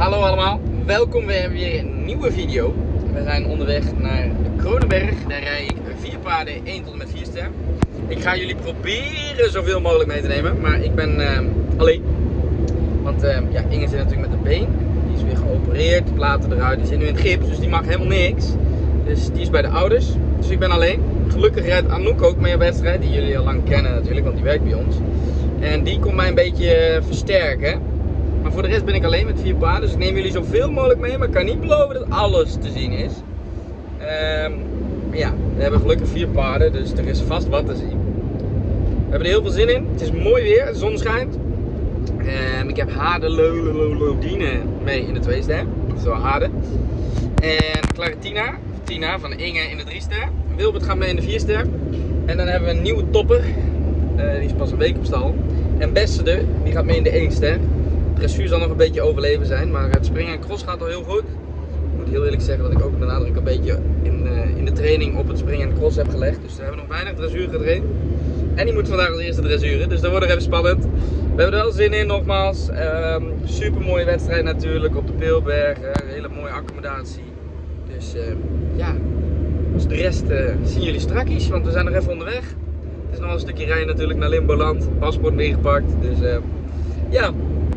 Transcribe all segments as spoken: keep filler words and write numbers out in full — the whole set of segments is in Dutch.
Hallo allemaal, welkom weer weer een nieuwe video. We zijn onderweg naar Kronenberg. Daar rijd ik vier paarden, één tot en met vier ster. Ik ga jullie proberen zoveel mogelijk mee te nemen, maar ik ben uh, alleen. Want uh, ja, Inge zit natuurlijk met een been. Die is weer geopereerd, de platen eruit, die zit nu in het gips, dus die mag helemaal niks. Dus die is bij de ouders, dus ik ben alleen. Gelukkig rijdt Anouk ook mee op wedstrijd, die jullie al lang kennen natuurlijk, want die werkt bij ons. En die komt mij een beetje versterken. Maar voor de rest ben ik alleen met vier paarden, dus ik neem jullie zoveel mogelijk mee, maar ik kan niet beloven dat alles te zien is. Um, ja, we hebben gelukkig vier paarden, dus er is vast wat te zien. We hebben er heel veel zin in, het is mooi weer, de zon schijnt. Um, ik heb Hade Lodine mee in de twee ster, zo Hade. En Claritina, Tina van Inge in de drie ster. Wilbert gaat mee in de vier ster. En dan hebben we een nieuwe topper, uh, die is pas een week op stal. En Ambassador, die gaat mee in de één ster. Dressuur zal nog een beetje overleven zijn, maar het springen en cross gaat al heel goed. Ik moet heel eerlijk zeggen dat ik ook de nadruk een beetje in, uh, in de training op het springen en cross heb gelegd. Dus we hebben nog weinig dressuur getraind. En die moet vandaag als eerste dressuren, dus dat wordt er even spannend. We hebben er wel zin in nogmaals. Um, super mooie wedstrijd natuurlijk op de Peelberg. Uh, een hele mooie accommodatie. Dus uh, ja, dus de rest uh, zien jullie strakjes, want we zijn nog even onderweg. Het is nog een stukje rijden natuurlijk naar Limboland. Paspoort meegepakt, dus uh, ja.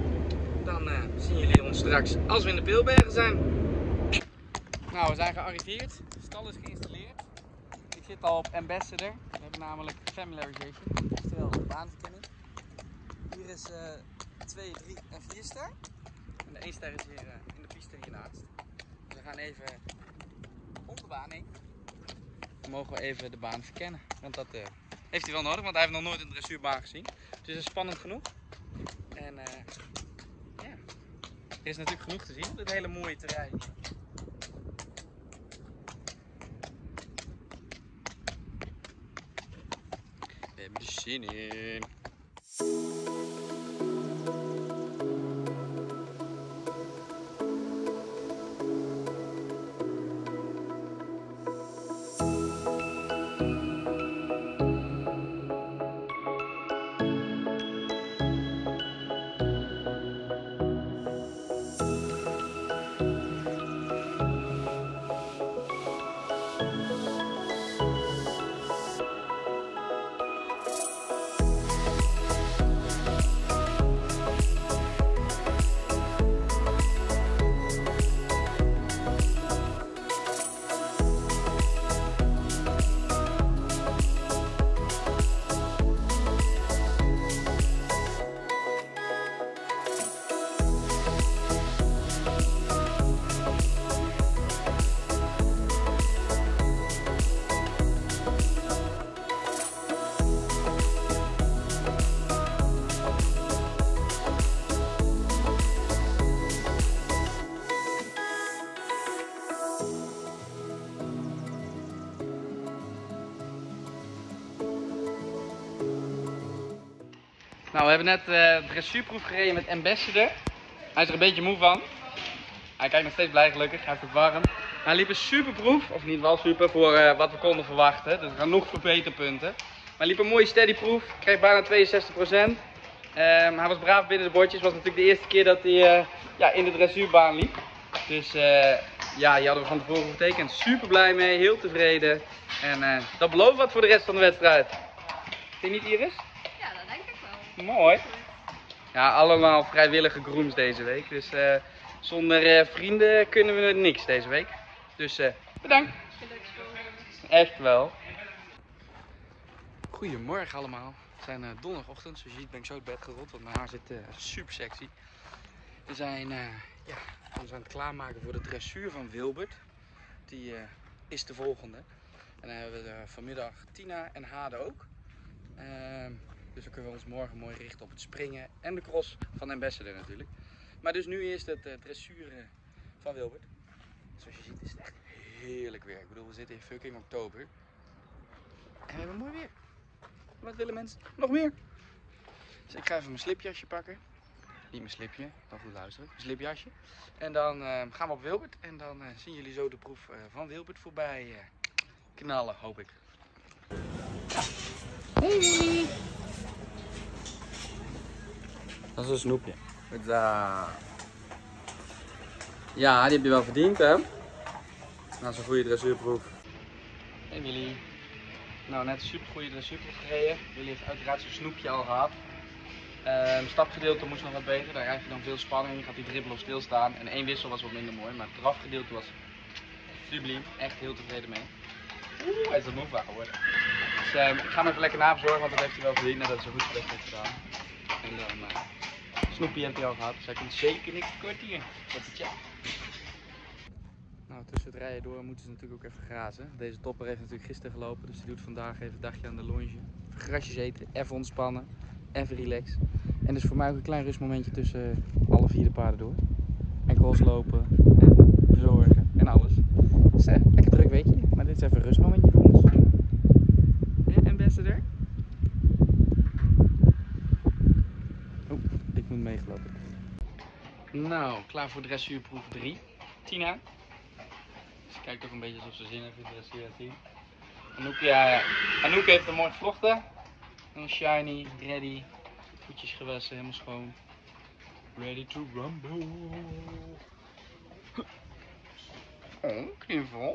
Zien jullie ons straks als we in de Peelbergen zijn. Nou, we zijn gearriveerd. De stal is geïnstalleerd. Ik zit al op Ambassador. We hebben namelijk familiarization, oftewel de baanverkenning. Hier is twee, drie en vier ster. En de één ster is hier uh, in de piste hiernaast. Dus we gaan even om de baan heen. Dan mogen we even de baan verkennen. Want dat uh, heeft hij wel nodig, want hij heeft nog nooit een dressuurbaan gezien. Dus het is spannend genoeg. En uh, ja. Er is natuurlijk genoeg te zien op dit hele mooie terrein. We hebben er zin in. Nou, we hebben net uh, de dressuurproef gereden met Ambassador. Hij is er een beetje moe van. Hij kijkt nog steeds blij gelukkig, hij heeft het warm. Hij liep een superproef, of niet wel super, voor uh, wat we konden verwachten. Dus er gaan nog verbeterpunten. Maar hij liep een mooie steady proef, kreeg bijna tweeënzestig procent. Um, hij was braaf binnen de bordjes, het was natuurlijk de eerste keer dat hij uh, ja, in de dressuurbaan liep. Dus uh, ja, die hadden we van tevoren getekend. Super blij mee, heel tevreden. En uh, dat belooft wat voor de rest van de wedstrijd. Vind je niet, Iris? Mooi. Ja, allemaal vrijwillige grooms deze week. Dus uh, zonder uh, vrienden kunnen we niks deze week. Dus uh, bedankt. Echt wel. Goedemorgen allemaal. Het zijn uh, donderdagochtend. Zoals je ziet ben ik zo uit bed gerold. Want mijn haar zit uh, super sexy. We zijn uh, ja, ons aan het klaarmaken voor de dressuur van Wilbert. Die uh, is de volgende. En dan hebben we uh, vanmiddag Tina en Hade ook. Uh, Dus dan kunnen we ons morgen mooi richten op het springen en de cross van Ambassador natuurlijk. Maar dus nu eerst het uh, dressuur uh, van Wilbert. Zoals je ziet is het echt heerlijk weer. Ik bedoel, we zitten in fucking oktober. En we hebben mooi weer. Wat willen mensen nog meer? Dus ik ga even mijn slipjasje pakken. Niet mijn slipje, dan goed luisteren. Mijn slipjasje. En dan uh, gaan we op Wilbert. En dan uh, zien jullie zo de proef uh, van Wilbert voorbij uh, knallen, hoop ik. Hey! Dat is een snoepje. Met uh... Ja, die heb je wel verdiend, hè? Dat is een goede dressuurproef. Hey Willy. Nou, net een super goede dressuurproef gereden. Willy heeft uiteraard zijn snoepje al gehad. Het uh, stapgedeelte moest nog wat beter. Daar krijg je dan veel spanning. Je gaat die dribbel of stilstaan. En één wissel was wat minder mooi. Maar het drafgedeelte was subliem. Echt heel tevreden mee. Oeh, hij is er moe van geworden. Dus uh, ik ga hem even lekker naverzorgen, want dat heeft hij wel verdiend nadat hij zo goed best heeft gedaan. En dan uh, snoepje heeft hij al gehad. Dus hij komt zeker niks tekort hier. Dat is het. Nou, tussen het rijden door moeten ze natuurlijk ook even grazen. Deze topper heeft natuurlijk gisteren gelopen, dus die doet vandaag even een dagje aan de longe. Even grasjes eten, even ontspannen, even relax. En dus voor mij ook een klein rustmomentje tussen alle vier de paarden door. Enkels lopen en verzorgen en alles. Dus uh, lekker druk weekje, maar dit is even een rustmomentje voor ons. Ja, en beste er? Oh, ik moet meegelopen. Nou, klaar voor dressuurproef drie. Tina. Ze kijkt ook een beetje alsof ze zin heeft in dressuur en team. Anouk, ja, Anouk heeft hem mooi gevlochten. Helemaal shiny, ready. Voetjes gewassen, helemaal schoon. Ready to rumble. Oh, knuffel.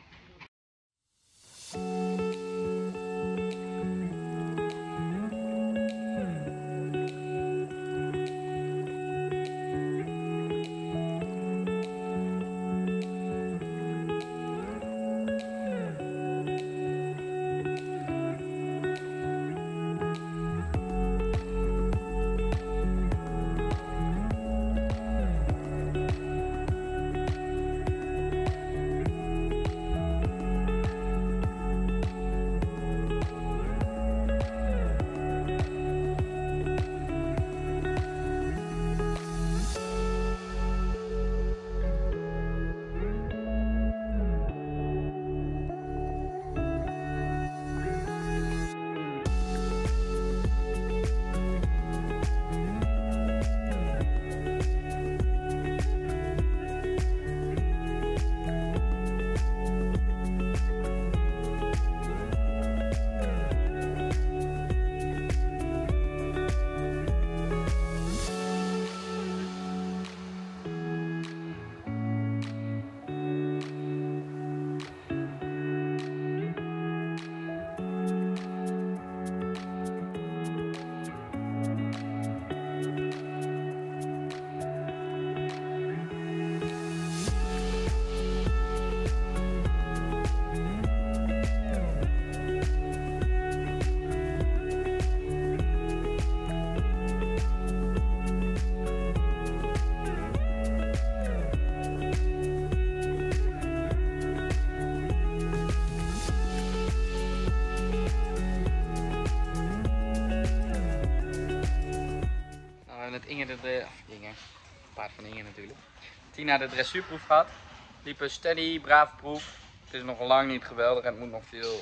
Inge de, de Inge, paard van Inge natuurlijk. Tina de dressuurproef gehad. Liep een steady, brave proef. Het is nog lang niet geweldig en het moet nog veel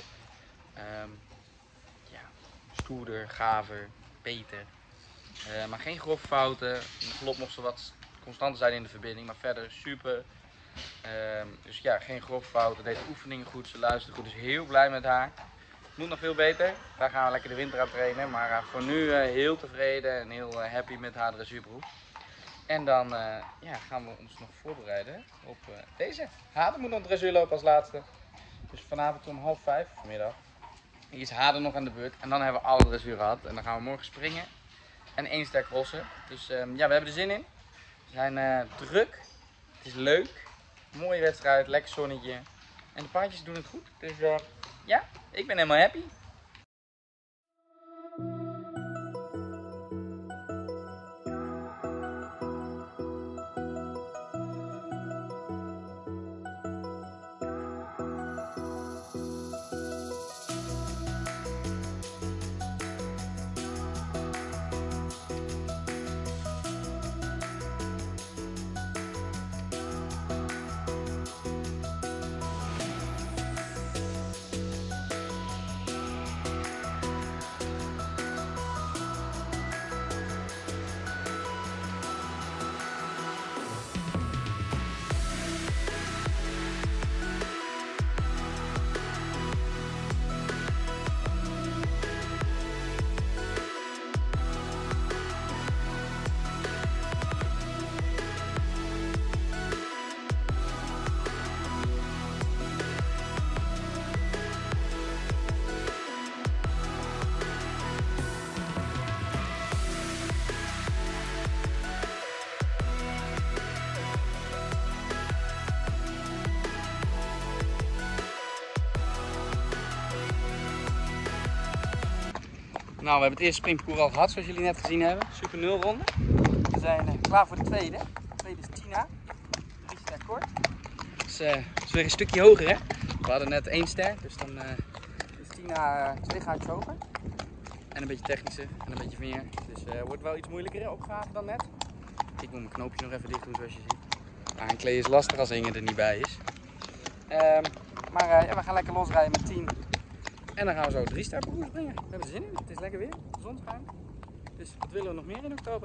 um, ja, stoerder, gaver, beter. Uh, maar geen grove fouten. Er klopt nog zo wat constanter zijn in de verbinding, maar verder super. Um, dus ja, geen grove fouten. Deed oefeningen goed, ze luisterde goed, dus heel blij met haar. Moet nog veel beter, daar gaan we lekker de winter aan trainen, maar uh, voor nu uh, heel tevreden en heel uh, happy met haar dressuurproef. En dan uh, ja, gaan we ons nog voorbereiden op uh, deze. Hade moet nog dressuur lopen als laatste. Dus vanavond om half vijf vanmiddag is Hade nog aan de beurt en dan hebben we alle dressuur gehad. En dan gaan we morgen springen en één sterk rossen. Dus um, ja, we hebben er zin in. We zijn uh, druk, het is leuk, mooie wedstrijd, lekker zonnetje en de paardjes doen het goed. Dus uh, ja, ik ben helemaal happy. Nou, we hebben het eerste springparcours al gehad, zoals jullie net gezien hebben. Super nul ronde. We zijn uh, klaar voor de tweede. De tweede is Tina. Drie ster kort. Dat is, uh, is weer een stukje hoger, hè? We hadden net één ster, dus dan uh, is Tina uh, twee gaatjes hoger. En een beetje technischer en een beetje meer. Dus het uh, wordt wel iets moeilijker opgave dan net. Ik moet mijn knoopje nog even dicht doen, zoals je ziet. Aankleden is lastig als Inge er niet bij is. Um, maar uh, ja, we gaan lekker losrijden met tien. En dan gaan we zo drie ster parcours springen. We hebben er zin in. Het is lekker weer. De zon schijnt. Dus wat willen we nog meer in oktober?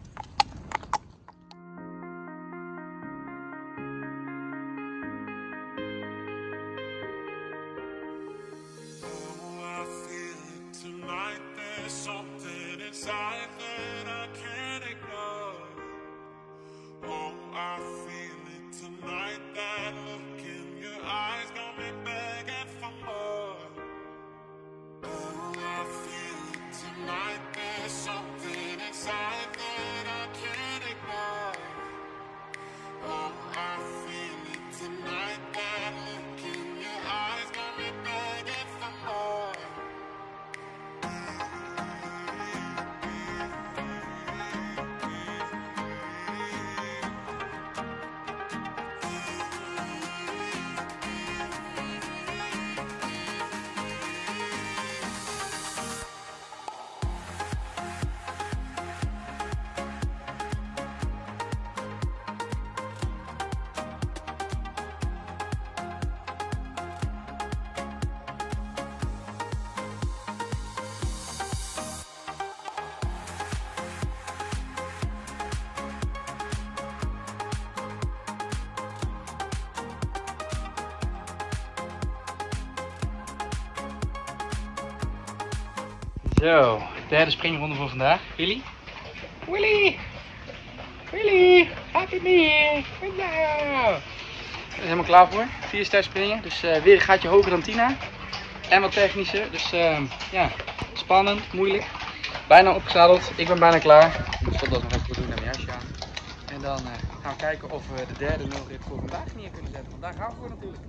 Zo, derde springronde voor vandaag. Willy? Willy! Willy! Happy me! Goed nou! We zijn helemaal klaar voor. Vier ster springen, dus uh, weer een gaatje hoger dan Tina. En wat technischer, dus uh, ja, spannend, moeilijk. Bijna opgezadeld, ik ben bijna klaar. Ik stop dat nog even doen naar mijn jasje aan. En dan uh, gaan we kijken of we de derde nulrit voor vandaag neer kunnen zetten, want daar gaan we voor natuurlijk.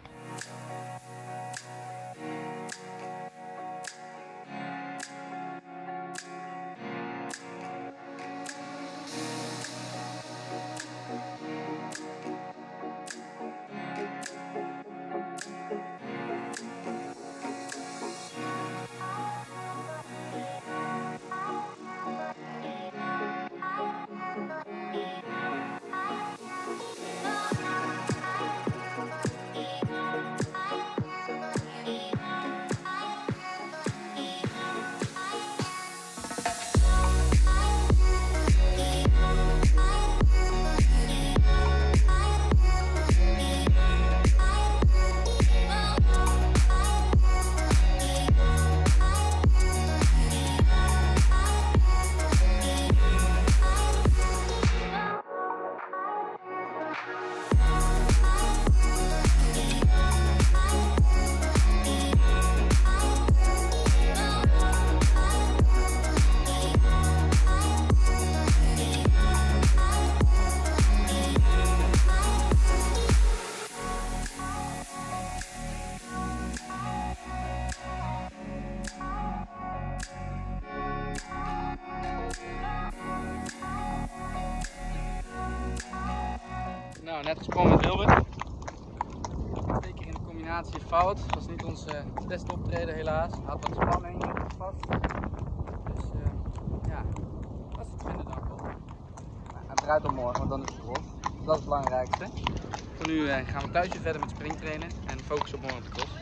Nou, net gesprongen met Wilbert. Twee keer in de combinatie fout. Dat was niet ons uh, beste optreden helaas. Hij had wat spanning vast. Dus uh, ja, dat is het vinden dan wel. Nou, hij draait al morgen, want dan is het los. Dat is het belangrijkste. Voor nu uh, gaan we thuis weer verder met springtrainen en focussen op morgen op de cross.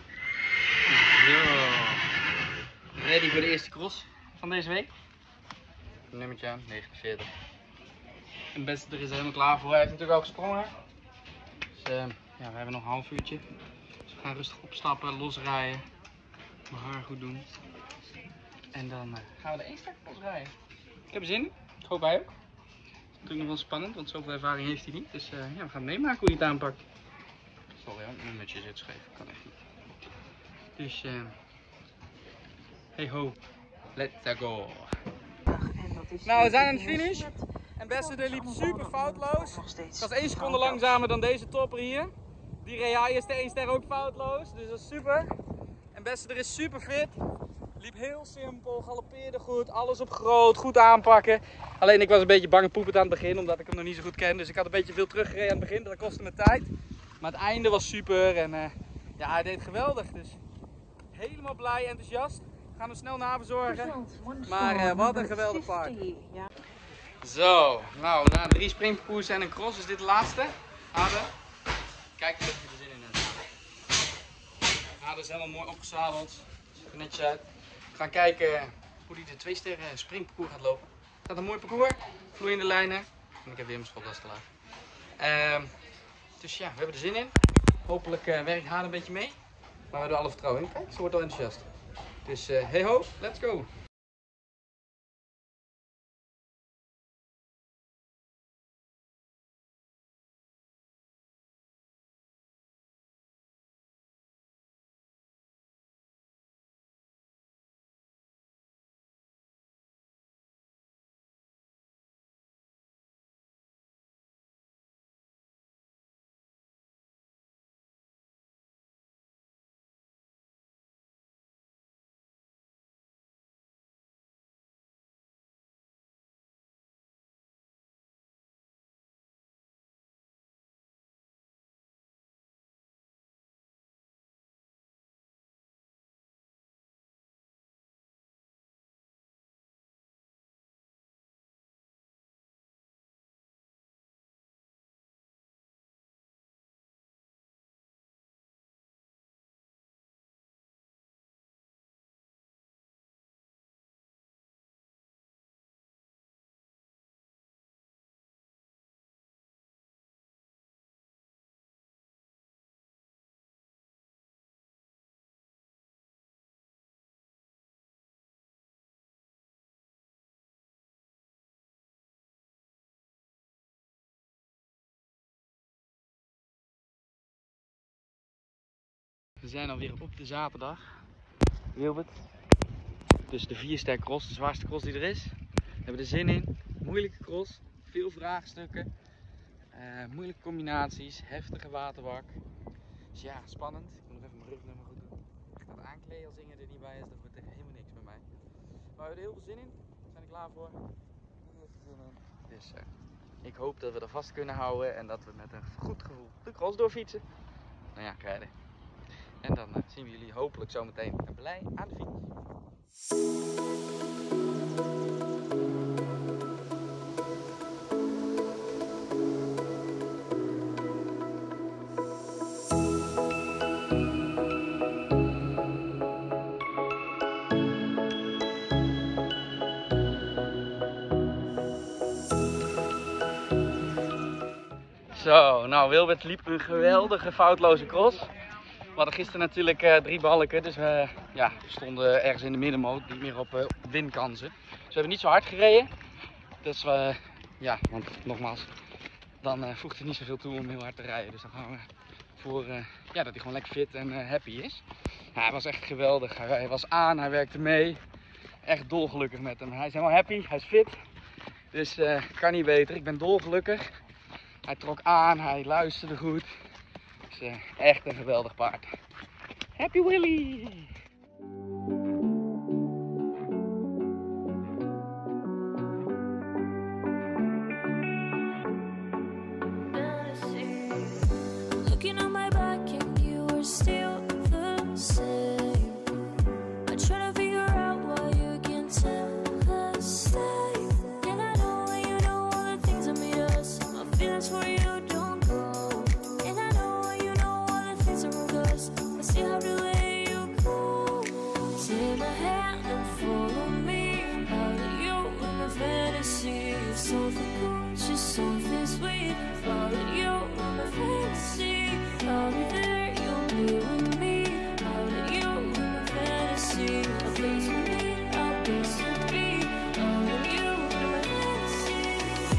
Zo. Ready voor de eerste cross van deze week. Nummertje negenenveertig. En beste er is er helemaal klaar voor. Hij heeft natuurlijk al gesprongen. Dus uh, ja, we hebben nog een half uurtje. Dus we gaan rustig opstappen, losrijden. Mijn haar goed doen. En dan uh, gaan we de één start losrijden. Ik heb er zin in. Ik hoop hij ook. Het is natuurlijk nog wel spannend, want zoveel ervaring heeft hij niet. Dus uh, ja, we gaan meemaken hoe hij het aanpakt. Sorry, het nummertje zit scheef. Kan echt niet. Dus uh, hey ho, let's go. Nou, we zijn aan de finish. En Beste de liep super foutloos. Het was één seconde langzamer dan deze topper hier. Die reed haar eerste één ster ook foutloos, dus dat is super. En Beste er is super fit. Liep heel simpel, galoppeerde goed, alles op groot, goed aanpakken. Alleen ik was een beetje bang en poepend aan het begin, omdat ik hem nog niet zo goed ken. Dus ik had een beetje veel teruggereden aan het begin, dat kostte me tijd. Maar het einde was super en uh, ja, hij deed geweldig. Dus helemaal blij, enthousiast. We gaan hem snel naverzorgen. Maar uh, wat een geweldig paard. Zo, nou na drie springparcours en een cross is dit de laatste. Hade. Kijk of je er zin in hebt. Hade is helemaal mooi opgezadeld. Ziet er netjes uit. We gaan kijken hoe hij de twee sterren springparcours gaat lopen. Het gaat een mooi parcours, vloeiende lijnen. En ik heb weer mijn schopdas te laag. Uh, dus ja, we hebben er zin in. Hopelijk uh, werkt Hade een beetje mee. Maar we hebben er alle vertrouwen in. Kijk, ze wordt al enthousiast. Dus uh, hey ho, let's go! We zijn alweer op de zaterdag. Wilbert. Dus de vier ster cross, de zwaarste cross die er is. We hebben er zin in. Moeilijke cross, veel vraagstukken, uh, moeilijke combinaties, heftige waterbak. Dus ja, spannend. Ik moet nog even mijn rugnummer goed doen. Ik ga het aankleden als Inge er niet bij is, dat wordt er helemaal niks met mij. Maar we hebben er heel veel zin in. We zijn er klaar voor. Heel veel zin in. Dus uh, ik hoop dat we er vast kunnen houden en dat we met een goed gevoel de cross doorfietsen. Nou ja, rijden. En dan uh, zien we jullie hopelijk zometeen blij aan de fiets. Zo, nou Wilbert liep een geweldige foutloze cross. We hadden gisteren natuurlijk uh, drie balken, dus we ja, stonden ergens in de middenmoot, niet meer op uh, winkansen. Dus we hebben niet zo hard gereden. Dus we, ja, want nogmaals, dan uh, voegt het niet zoveel toe om heel hard te rijden. Dus dan gaan we voor uh, ja, dat hij gewoon lekker fit en uh, happy is. Ja, hij was echt geweldig. Hij, hij was aan, hij werkte mee. Echt dolgelukkig met hem. Hij is helemaal happy, hij is fit. Dus uh, kan niet beter. Ik ben dolgelukkig. Hij trok aan, hij luisterde goed. Dus uh, echt een geweldig paard. Happy Willy! Looking on my back and you are still the same. I try to figure out why you can tell us stay. And I know you know all the things that made us. My feelings for you don't go. And I know you know all the things that wrong us. I see how to let you go. Take my hand and follow me. Out of you in my fantasy. Something cool, just something sweet. Follow you in my fantasy. I'll be there, you'll be with me. Out of you in my fantasy. A place for me, a place to be. Out of you in my fantasy.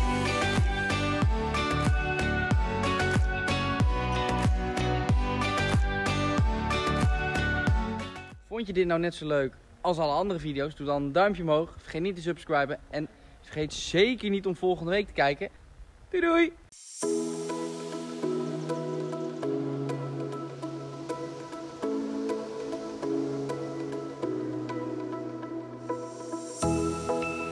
Vond je dit nou net zo leuk als alle andere video's? Doe dan een duimpje omhoog. Vergeet niet te subscriben. En vergeet zeker niet om volgende week te kijken. Doei doei!